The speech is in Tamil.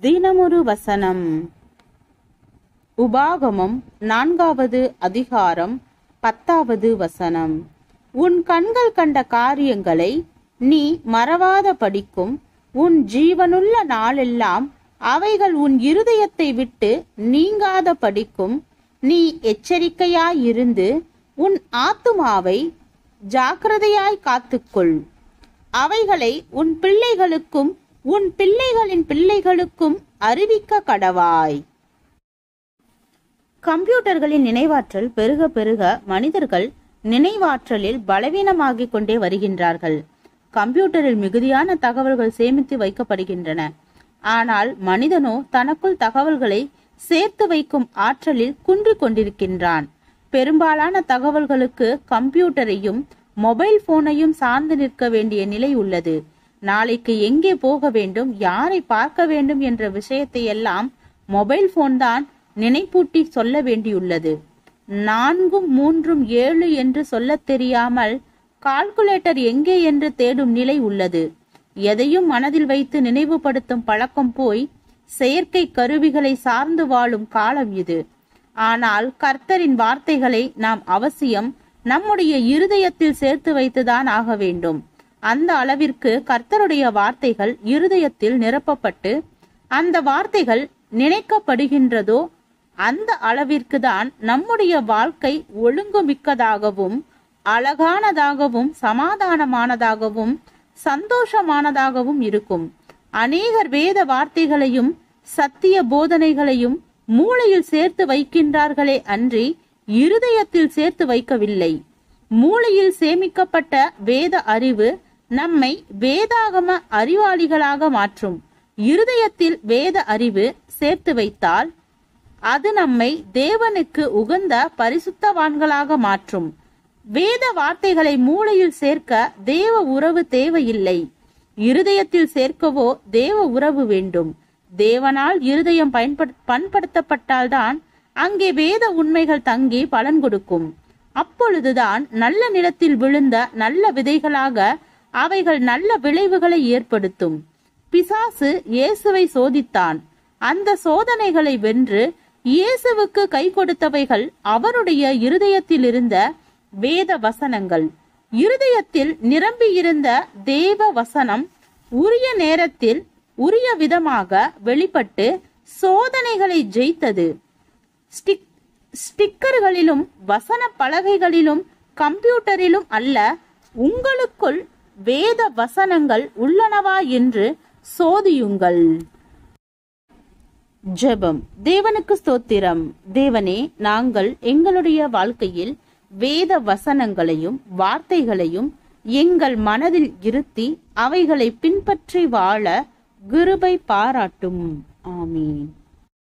தினமொரு வசனம். உபாகமம் 4வது அதிகாரம் 10வது வசனம். உன் கண்கள் கண்ட காரியங்களை நீ மறவாத படிக்கும், உன் ஜீவனுள்ள நாளெல்லாம் அவைகள் உன் இருதயத்தை விட்டு நீங்காத படிக்கும். நீ எச்சரிக்கையாயிருந்து உன் ஆத்துமாவை ஜாக்கிரதையாய் காத்துக்கொள். அவைகளை உன் பிள்ளைகளுக்கும் உன் பிள்ளைகளின் பிள்ளைகளுக்கும் அறிவிக்க கடவாய். கம்ப்யூட்டர்களின் நினைவாற்றல் பெருக பெருக மனிதர்கள் நினைவாற்றலில் பலவீனமாகிக் கொண்டே வருகின்றார்கள். கம்ப்யூட்டரில் மிகுதியான தகவல்கள் சேமித்து வைக்கப்படுகின்றன. ஆனால் மனிதனோ தனக்குள் தகவல்களை சேர்த்து வைக்கும் ஆற்றலில் குன்றிக் கொண்டிருக்கின்றான். பெரும்பாலான தகவல்களுக்கு கம்ப்யூட்டரையும் மொபைல் போனையும் சார்ந்து நிற்க வேண்டிய நிலை உள்ளது. நாளைக்கு எங்கே போக வேண்டும், யாரை பார்க்க வேண்டும் என்ற விஷயத்தை எல்லாம் மொபைல் போன் தான் நினைப்பூட்டி சொல்ல வேண்டியுள்ளது. 4 3 7 என்று சொல்ல தெரியாமல் கால்குலேட்டர் எங்கே என்று தேடும் நிலை உள்ளது. எதையும் மனதில் வைத்து நினைவுபடுத்தும் பழக்கம் போய் செயற்கை கருவிகளை சார்ந்து வாழும் காலம் இது. ஆனால் கர்த்தரின் வார்த்தைகளை நாம் அவசியம் நம்முடைய இருதயத்தில் சேர்த்து வைத்துதான் ஆக வேண்டும். அந்த அளவிற்கு கர்த்தருடைய வார்த்தைகள் இருதயத்தில் நிரப்பப்பட்டு அந்த வார்த்தைகள் நினைக்கப்படுகின்றதோ அந்த அளவிற்கு தான் நம்முடைய வாழ்க்கை ஒழுங்குமிக்கதாகவும் அழகானதாகவும் சமாதானமானதாகவும் சந்தோஷமானதாகவும் இருக்கும். அநேகர் வேத வார்த்தைகளையும் சத்திய போதனைகளையும் மூளையில் சேர்த்து வைக்கின்றார்களே அன்றி இருதயத்தில் சேர்த்து வைக்கவில்லை. மூளையில் சேமிக்கப்பட்ட வேத அறிவு நம்மை வேதாகம அறிவாளிகளாக மாற்றும். இருதயத்தில் வேத அறிவு சேர்த்து வைத்தால் அது நம்மை தேவனுக்கு உகந்த பரிசுத்தவான்களாக மாற்றும். வேத வார்த்தைகளை மூளையில் சேர்க்க தேவ உறவு தேவையில்லை. இருதயத்தில் சேர்க்கவோ தேவ உறவு வேண்டும். தேவனால் இருதயம் பண்படுத்தப்பட்டால்தான் அங்கே வேத உண்மைகள் தங்கி பலன் கொடுக்கும். அப்பொழுதுதான் நல்ல நிலத்தில் விழுந்த நல்ல விதைகளாக அவைகள் நல்ல விளைவுகளை ஏற்படுத்தும். பிசாசு இயேசுவை சோதித்தான். அந்த சோதனைகளை வென்று இயேசுவுக்கு கை கொடுத்தவைகள் அவருடைய இருதயத்தில் இருந்த வேத வசனங்கள். இருதயத்தில் நிரம்பியிருந்த தேவ வசனம் உரிய நேரத்தில் உரிய விதமாக வெளிப்பட்டு சோதனைகளை ஜெயித்தது. ஸ்டிக்கர்களிலும் வசன பலகைகளிலும் கம்ப்யூட்டரிலும் அல்ல, உங்களுக்குள் வேத வசனங்கள் உள்ளனவா என்று சோதியுங்கள். ஜெபம். தேவனுக்கு ஸ்தோத்திரம். தேவனே, நாங்கள் எங்களுடைய வாழ்க்கையில் வேத வசனங்களையும் வார்த்தைகளையும் எங்கள் மனதில் இருத்தி அவைகளை பின்பற்றி வாழ கிருபை பாராட்டும். ஆமீன்.